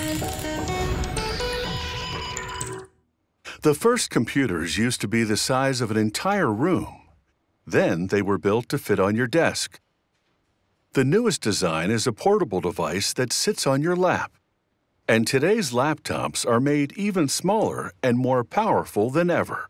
The first computers used to be the size of an entire room. Then they were built to fit on your desk. The newest design is a portable device that sits on your lap. And today's laptops are made even smaller and more powerful than ever.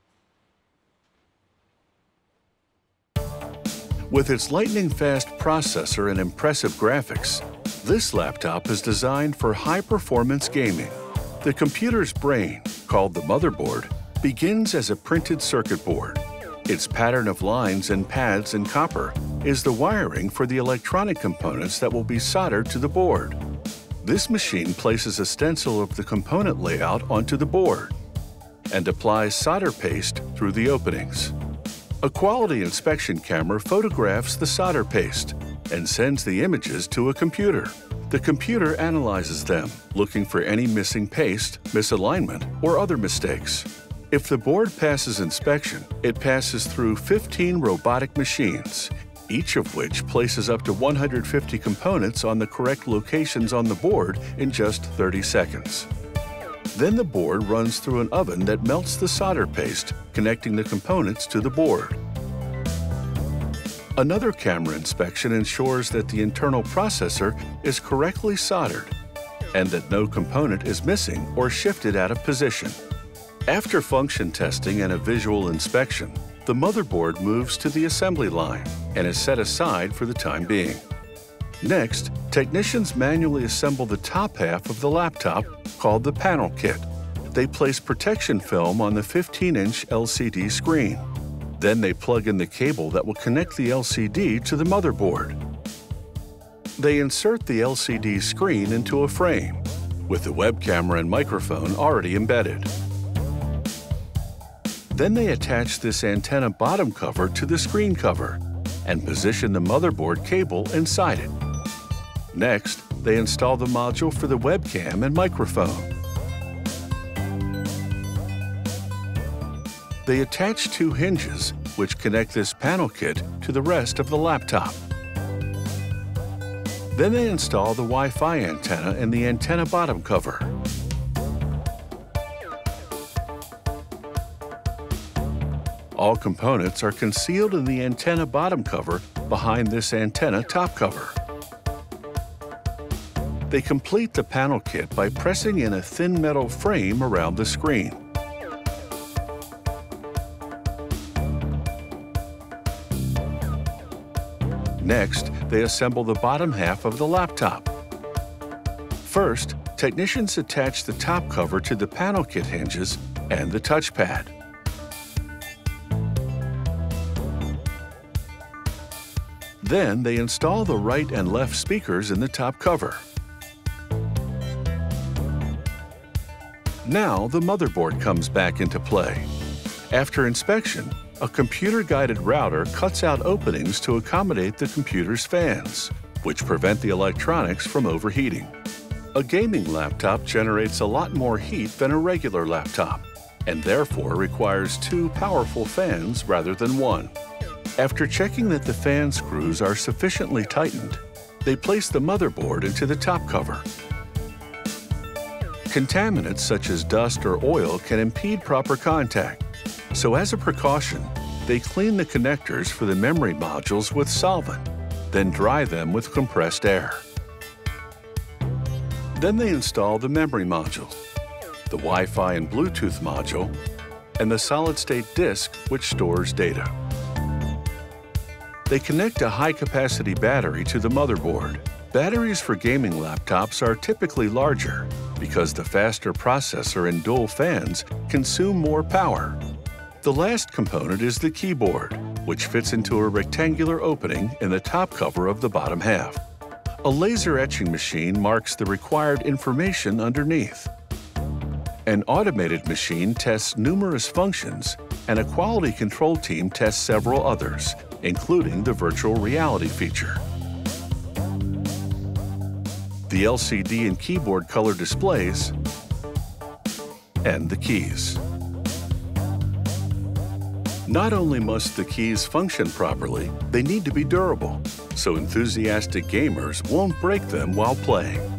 With its lightning-fast processor and impressive graphics, this laptop is designed for high-performance gaming. The computer's brain, called the motherboard, begins as a printed circuit board. Its pattern of lines and pads in copper is the wiring for the electronic components that will be soldered to the board. This machine places a stencil of the component layout onto the board and applies solder paste through the openings. A quality inspection camera photographs the solder paste and sends the images to a computer. The computer analyzes them, looking for any missing paste, misalignment, or other mistakes. If the board passes inspection, it passes through 15 robotic machines, each of which places up to 150 components on the correct locations on the board in just 30 seconds. Then the board runs through an oven that melts the solder paste, connecting the components to the board. Another camera inspection ensures that the internal processor is correctly soldered and that no component is missing or shifted out of position. After function testing and a visual inspection, the motherboard moves to the assembly line and is set aside for the time being. Next, technicians manually assemble the top half of the laptop, called the panel kit. They place protection film on the 15-inch LCD screen. Then they plug in the cable that will connect the LCD to the motherboard. They insert the LCD screen into a frame, with the web camera and microphone already embedded. Then they attach this antenna bottom cover to the screen cover and position the motherboard cable inside it. Next, they install the module for the webcam and microphone. They attach two hinges, which connect this panel kit to the rest of the laptop. Then they install the Wi-Fi antenna and the antenna bottom cover. All components are concealed in the antenna bottom cover behind this antenna top cover. They complete the panel kit by pressing in a thin metal frame around the screen. Next, they assemble the bottom half of the laptop. First, technicians attach the top cover to the panel kit hinges and the touchpad. Then they install the right and left speakers in the top cover. Now the motherboard comes back into play. After inspection, a computer-guided router cuts out openings to accommodate the computer's fans, which prevent the electronics from overheating. A gaming laptop generates a lot more heat than a regular laptop, and therefore requires two powerful fans rather than one. After checking that the fan screws are sufficiently tightened, they place the motherboard into the top cover. Contaminants such as dust or oil can impede proper contact, so as a precaution, they clean the connectors for the memory modules with solvent, then dry them with compressed air. Then they install the memory modules, the Wi-Fi and Bluetooth module, and the solid-state disk which stores data. They connect a high-capacity battery to the motherboard. Batteries for gaming laptops are typically larger because the faster processor and dual fans consume more power. The last component is the keyboard, which fits into a rectangular opening in the top cover of the bottom half. A laser etching machine marks the required information underneath. An automated machine tests numerous functions, and a quality control team tests several others, including the virtual reality feature. The LCD and keyboard color displays, and the keys. Not only must the keys function properly, they need to be durable, so enthusiastic gamers won't break them while playing.